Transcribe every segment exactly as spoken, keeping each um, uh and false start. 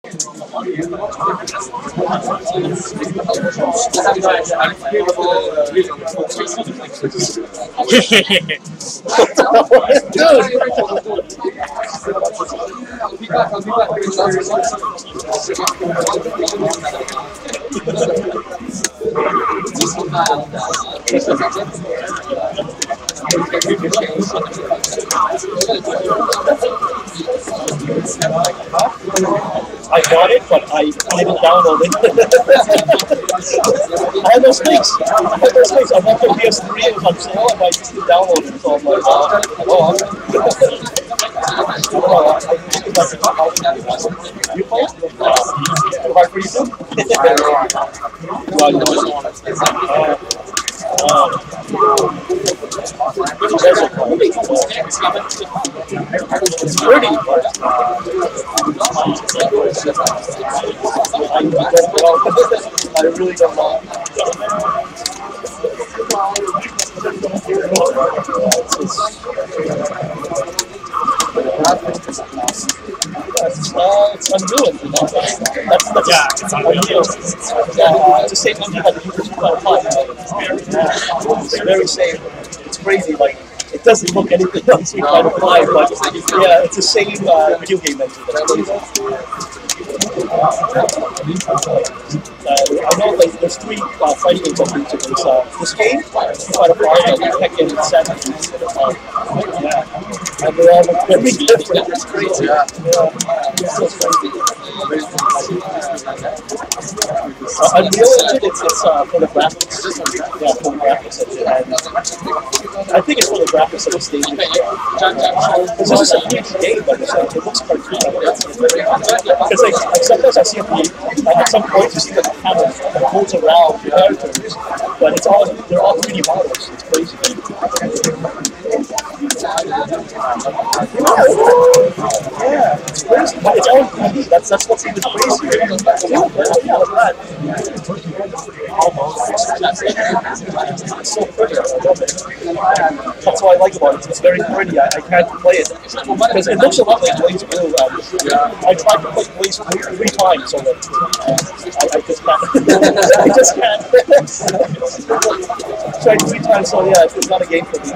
I got it, but I didn't download it. I had those things. I had those things. I bought the P S three, it was on sale, and I just didn't download it. So I'm like, oh, oh. You play it? Too hard for you too? Uh, it's pretty. I really don't know. Uh, it's Unreal. That's, that's, that's yeah, it's Unreal. Yeah, it's the same thing that you just put on. It's very same. It's crazy. Like, it doesn't look anything else we try to apply, but yeah, it's the same uh, video game engine. Uh, I know like there's three uh, fighting games on YouTube. There's uh, this game, Street Fighter five, and Tekken seven. Uh, yeah. And they're all very different. It's crazy. Yeah. Yeah. It's so crazy. Uh, Unreal Engine, it's, it's uh, for the graphics. Yeah, for the graphics engine. And I think it's for the graphics of the stage. Because this is a huge game, but it's like, it looks cartoon. Because like, like sometimes I see at, the, at some point you see the camera that holds around the characters, but it's all they're all three D models. It's crazy. Yeah, it's crazy. But it's all three D. That's that's what's even crazier. Yeah, it's so pretty. I love it. That's what I like about it. It's very pretty. I, I can't play it because it looks a lot like Blaze Blue. Um, I tried to play Blaze Blue three times, so that uh, I, I just can't. I just can't. Tried three times, so yeah, it's not a game for me.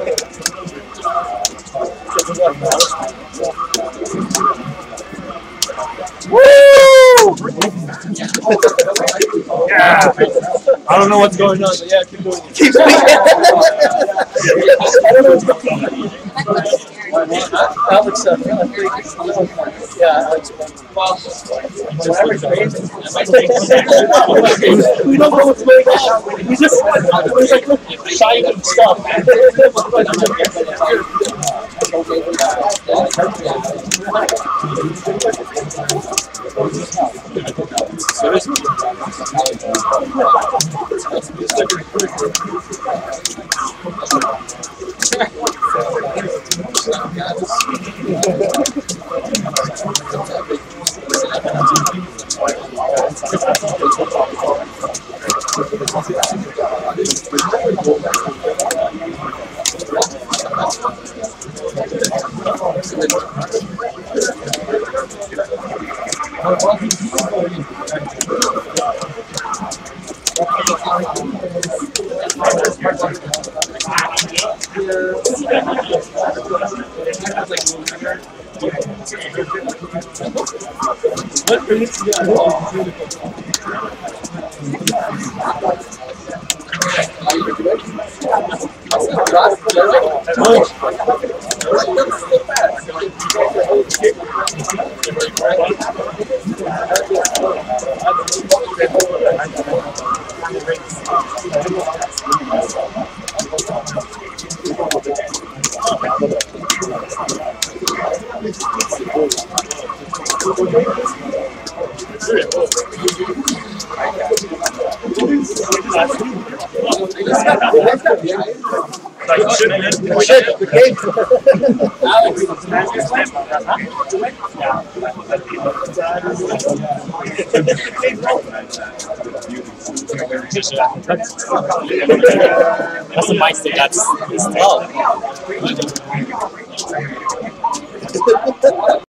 Woo! Yeah. I don't know what's going on, but yeah, keep doing it. Keep doing it. I don't know what's going on. Alex, uh, yeah, Alex. We don't know what's going on. We just there's like shiny stuff. That's the mindset. That's his